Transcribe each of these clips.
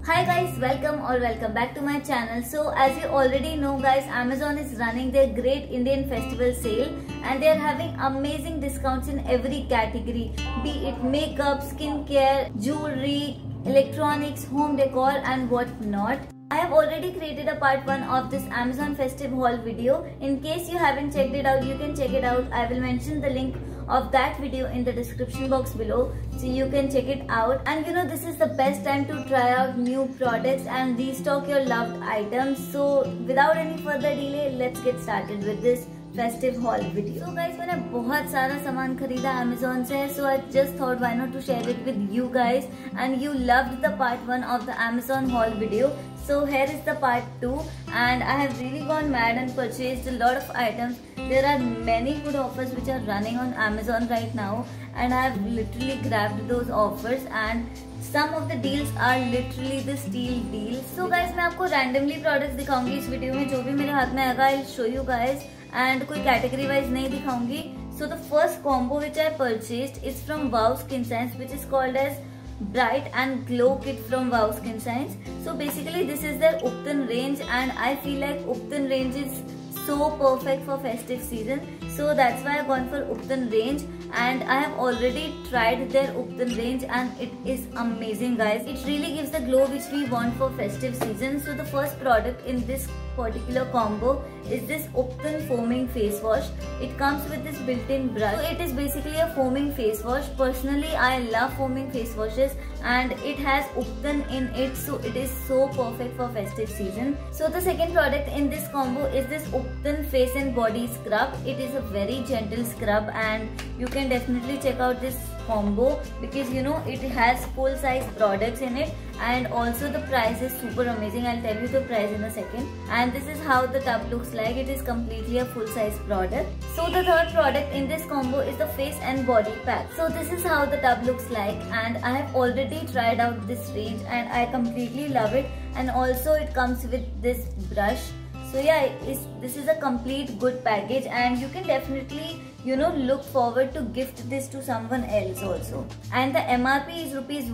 Hi guys, welcome back to my channel. So as you already know guys, Amazon is running their Great Indian Festival sale and they are having amazing discounts in every category, be it makeup, skincare, jewelry, electronics, home decor and what not. I have already created a part 1 of this Amazon festive haul video. In case you haven't checked it out, you can check it out. I will mention the link of that video in the description box below so you can check it out. And this is the best time to try out new products and restock your loved items. So without any further delay, let's get started with this festive haul video. So guys, मैंने बहुत सारा सामान खरीदा Amazon से, so I just thought why not to share it with you guys, and you loved the part 1 of the Amazon haul video. So here is the part 2 and I have really gone mad and purchased a lot of items. There are many good offers which are running on Amazon right now and I have literally grabbed those offers and some of the deals are literally the steal deals. So guys, मैं आपको randomly products दिखाऊंगी इस video में, जो भी मेरे हाथ में आएगा I'll show you guys, and कोई category wise नहीं दिखाऊंगी. So the first combo which I purchased is from Wow Skin Science, which is called as Bright and Glow Kit from Wow Skin Science. So basically this is their Upton range and I feel like Upton range is so perfect for festive season. So that's why I've gone for Upton range and I have already tried their Upton range and it is amazing guys. It really gives the glow which we want for festive season. So the first product in this particular combo is this Upton foaming face wash. It comes with this built-in brush. So it is basically a foaming face wash. Personally, I love foaming face washes and it has Upton in it, so it is so perfect for festive season. So the second product in this combo is this Upton face and body scrub. It is a very gentle scrub and you can definitely check out this combo because it has full size products in it and also the price is super amazing. I'll tell you the price in a second. And this is how the tub looks like. It is completely a full size product. So the third product in this combo is the face and body pack. So this is how the tub looks like and I have already tried out this range and I completely love it, and also it comes with this brush. So yeah, this is a complete good package and you can definitely look forward to gift this to someone else also. And the MRP is rupees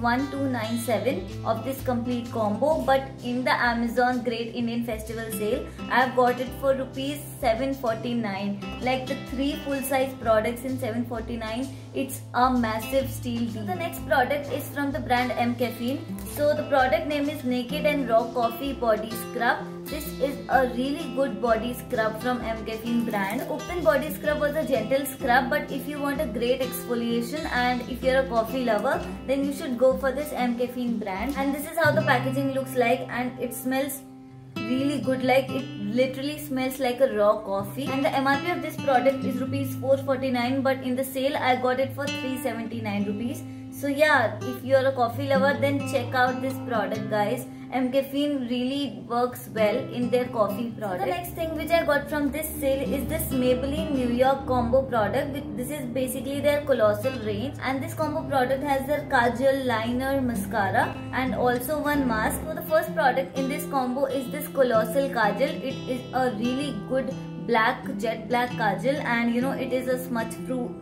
1297 of this complete combo, but in the Amazon Great Indian Festival sale I have got it for rupees 749. Like the 3 full size products in 749, it's a massive steal deal. So the next product is from the brand M Caffeine. So the product name is Naked and Raw Coffee Body Scrub. This is a really good body scrub from M Caffeine brand. Upton body scrub was a gentle scrub, but if you want a great exfoliation and if you're a coffee lover, then you should go for this M Caffeine brand. And this is how the packaging looks like and it smells really good, like it literally smells like a raw coffee. And the MRP of this product is rupees 449, but in the sale I got it for 379 rupees. So yeah, if you're a coffee lover, then check out this product guys. M Caffeine really works well in their coffee product. So the next thing which I got from this sale is this Maybelline New York combo product. This is basically their colossal range and this combo product has their kajal, liner, mascara and also one mask. So the first product in this combo is this colossal kajal. It is a really good jet black kajal and it is a smudge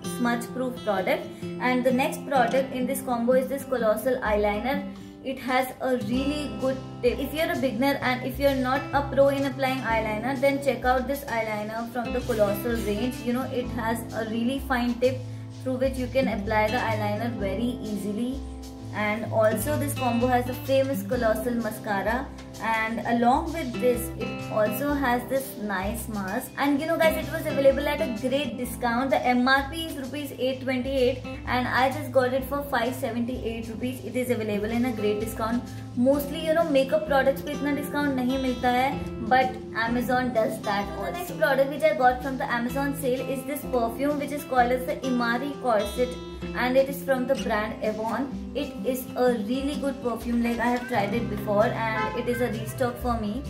proof product. And the next product in this combo is this colossal eyeliner. It has a really good tip. If you're a beginner and if you're not a pro in applying eyeliner, then check out this eyeliner from the colossal range. It has a really fine tip through which you can apply the eyeliner very easily. And also this combo has the famous colossal mascara, and along with this it also has this nice mask. And guys, it was available at a great discount. The MRP is rupees 828 and I just got it for 578 rupees. It is available in a great discount. Mostly makeup products पे इतना discount नहीं मिलता है, but Amazon does that also. The next product which I got from the Amazon sale is this perfume which is called as the Imari Corset and it is from the brand Avon. It is a really good perfume, like I have tried it before and it is a restock for me.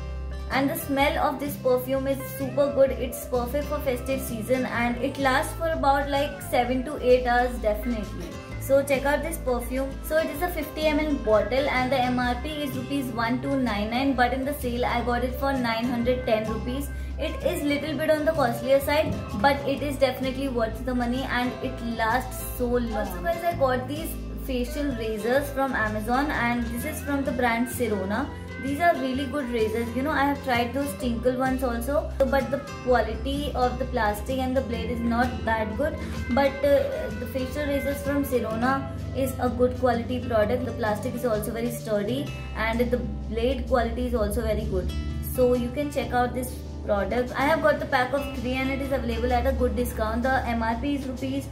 And the smell of this perfume is super good. It's perfect for festive season and it lasts for about like 7 to 8 hours definitely. So check out this perfume. So it is a 50 ml bottle and the MRP is rupees 1299, but in the sale I got it for 910 rupees. It is little bit on the costlier side, but it is definitely worth the money and it lasts so long. So guys, I got these facial razors from Amazon, and this is from the brand Sirona. These are really good razors. You know, I have tried those Tinkle ones also, but the quality of the plastic and the blade is not that good. But the facial razors from Sirona is a good quality product. The plastic is also very sturdy and the blade quality is also very good. So you can check out this product. I have got the pack of 3 and it is available at a good discount. The MRP is rupees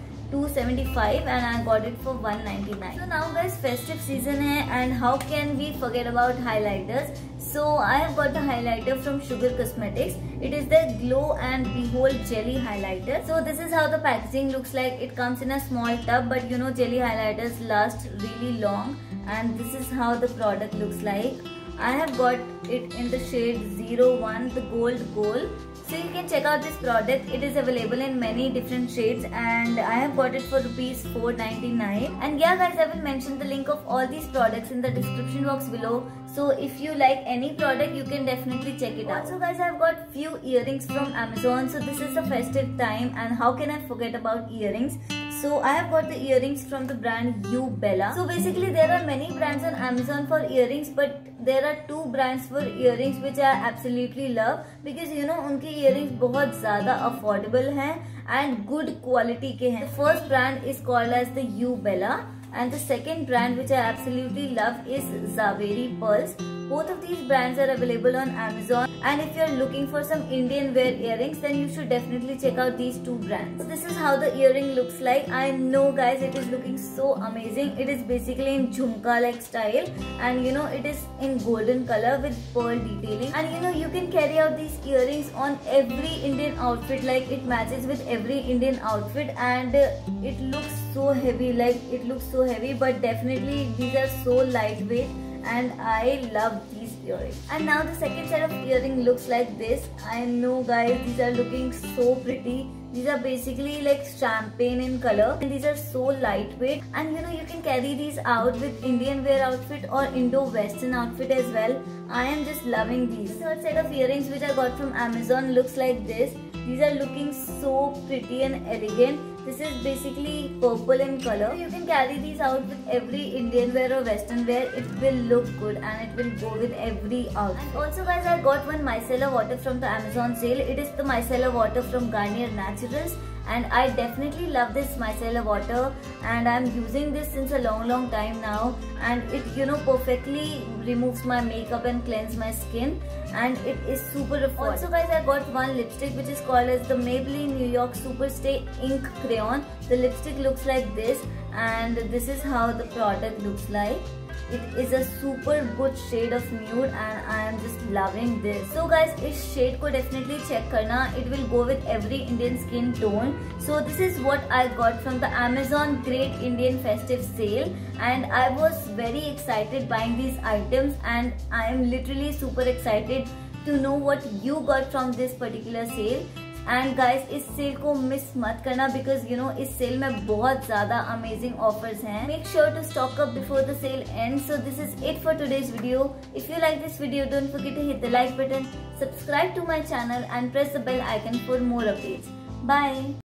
275 and I got it for 199. So now guys, festive season hai, and how can we forget about highlighters? So I have got the highlighter from Sugar Cosmetics. It is the Glow and Behold Jelly Highlighter. So this is how the packaging looks like. It comes in a small tub, but you know, jelly highlighters last really long, and this is how the product looks like. I have got it in the shade 01, the gold. So you can check out this product. It is available in many different shades and I have got it for rupees 499. And yeah guys, I will mention the link of all these products in the description box below. So if you like any product, you can definitely check it out. Also guys, I have got few earrings from Amazon. So this is the festive time and how can I forget about earrings? So I have got the earrings from the brand Ubella. So basically there are many brands on Amazon for earrings, but there are 2 brands for earrings which I absolutely love, because you know उनके earrings बहुत ज़्यादा affordable हैं and good quality के हैं. The first brand is called as the Ubella and the second brand which I absolutely love is Zaveri Pearls. Both of these brands are available on Amazon, and if you are looking for some Indian wear earrings, then you should definitely check out these 2 brands. So this is how the earring looks like. I know guys, it is looking so amazing. It is basically in jhumka like style, and you know, it is in golden color with pearl detailing, and you know, you can carry out these earrings on every Indian outfit. Like it matches with every Indian outfit, and it looks so heavy. Like it looks so heavy, but definitely these are so lightweight and I love these earrings. And now the second set of earring looks like this. I know guys, these are looking so pretty. These are basically like champagne in color, and these are so lightweight, and you know, you can carry these out with Indian wear outfit or Indo-Western outfit as well. I am just loving these. The third set of earrings which I got from Amazon looks like this. These are looking so pretty and elegant. This is basically purple in color. You can carry these out with every Indian wear or Western wear. It will look good and it will go with every outfit. And also guys, I got one micellar water from the Amazon sale. It is the micellar water from Garnier Naturals, and I definitely love this micellar water, and I'm using this since a long time now, and it, you know, perfectly removes my makeup and cleanse my skin, and it is super affordable. Also guys, I got one lipstick which is called as the Maybelline New York Superstay Ink Crayon. The lipstick looks like this, and this is how the product looks like. It is a super good shade of nude and I am just loving this. So guys, इस shade को definitely check करना. It will go with every Indian skin tone. So this is what I got from the Amazon Great Indian Festive Sale, and I was very excited buying these items, and I am literally super excited to know what you got from this particular sale. And guys, इस sale को miss मत करना, because you know, इस sale में बहुत ज्यादा amazing offers हैं. Make sure to stock up before the sale end. So this is it for today's video. If you like this video, don't forget to hit the like button, subscribe to my channel and press the bell icon for more updates. Bye.